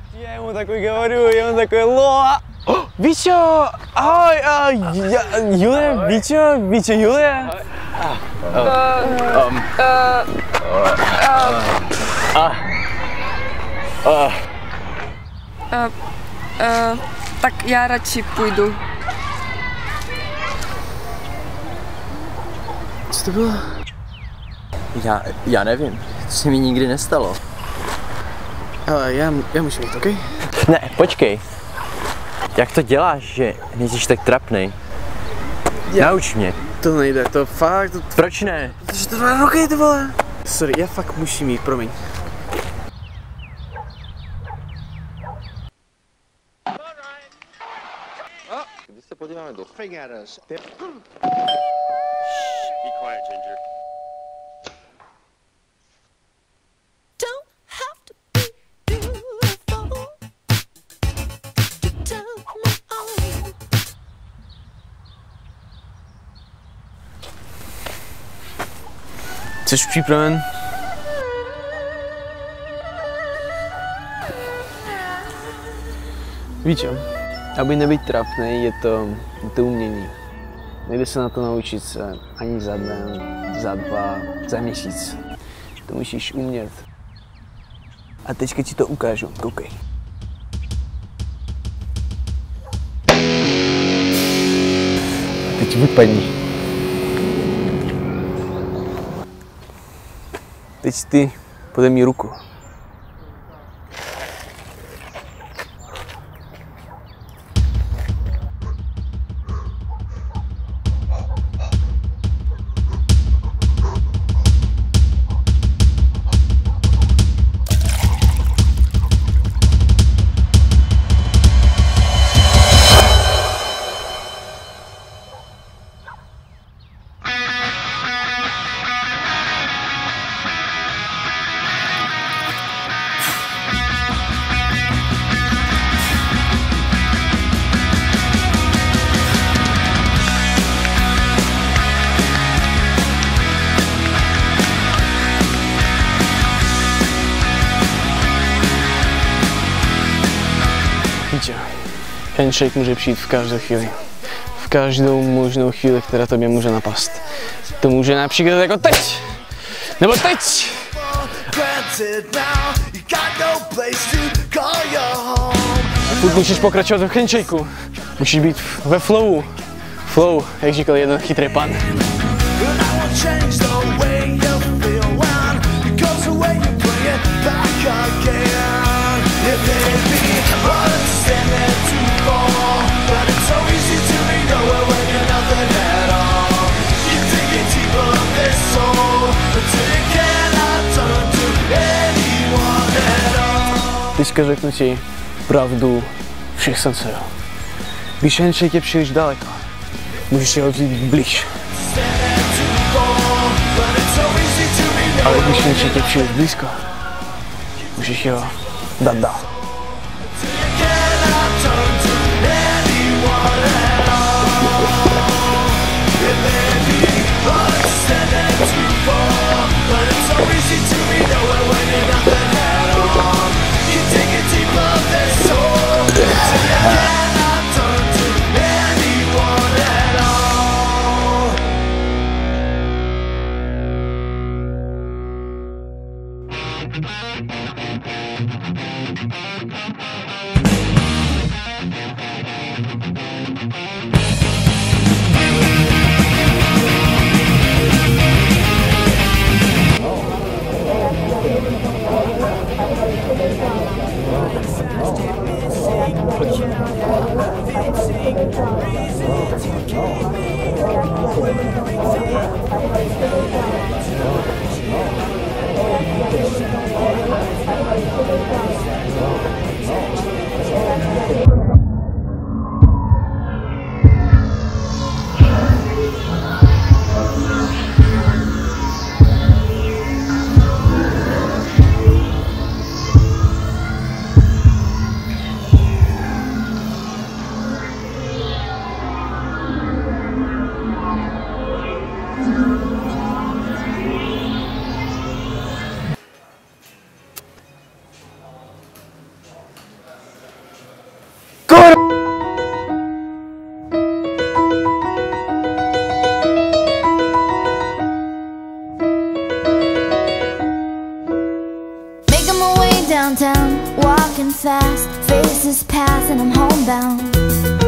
Я ему такой говорю, и он такой: "Ло! Витя! Юлия, Витя, Юлия!" Tak já radši půjdu. Co to bylo? Já nevím, to se mi nikdy nestalo. Ale já můžu jít, okej? Ne, počkej. Jak to děláš, že nejsi tak trapnej? Nauč mě. To nejde, to fakt... Proč ne? Protože to 2 roky, ty vole. Sorry, já fakt musím jít, promiň. Když se podíváme do fingers. Be quiet, Ginger. Don't have to be beautiful to tell me all. Jsi připraven? Víš, aby nebýt trapnej, je to umění. Nejde se na to naučit se ani za den, za 2, za měsíc. To musíš umět. A teďka ti to ukážu, koukej. Teď vypadni. Teď ty podej mi ruku. Handshake může přijít v každé chvíli. V každou možnou chvíli, která tobě může napast. To může například jako teď! Nebo teď! Furt musíš pokračovat v handshakeu. Musíš být ve flowu. Flow, jak říkal jeden chytrý pan. Teďka řeknu ti pravdu všech sensejů. Když handshake je příliš daleko, můžeš ho vzít blíž. Ale když handshake je příliš blízko, můžeš ho dát dál. Making my way downtown, walking fast, faces pass and I'm homebound.